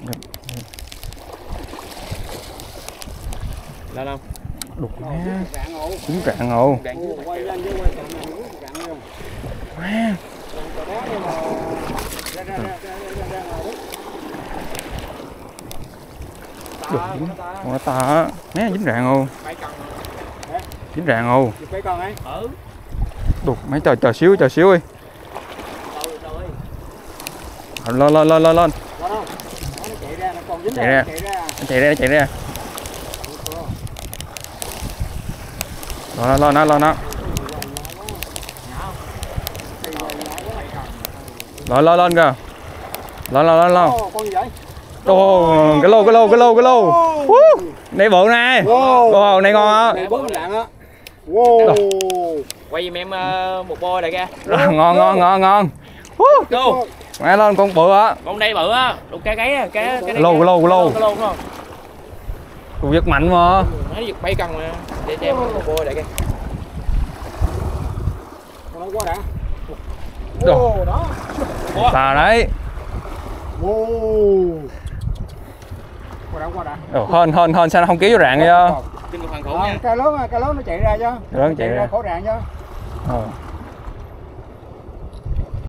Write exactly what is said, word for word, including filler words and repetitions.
Lên không? Đục nha. Trứng rạng ngộ. Wow. Đục con to né dính rạng ngộ. Dính rạng ngộ. Đục mấy chờ chờ xíu chờ xíu đi. Lên lên lên lên lên. Chạy ra. Nó chạy ra nó chạy ra. Lên lên lên lên nó. Lên lên lên kìa. Lên lên lên lên. Ồ, cái lô cái lô cái lô cái lô. Này bự này. Ồ, này ngon á. Quay giùm em một bôi lại kìa. Ngon ngon ngon ngon. Go. Mẹ lên con bự á. Con đây bự á, đục cái gáy á, cái cái lô cái lô cái lô. Cái lô đúng không? Con giật mạnh mà. Nó giật bay cần mà. Để cho em một bôi lại kìa. Con quá đã. Đồ đó. Tà đấy. Qua đã qua đã. Ồ, hên hên hên sao nó không kéo vô rạn vậy? Kinh phần khủng nha. Cái lớn cái lớn nó chạy ra chứ. Lớn chạy ra. Khỏi rạn chứ. Ờ.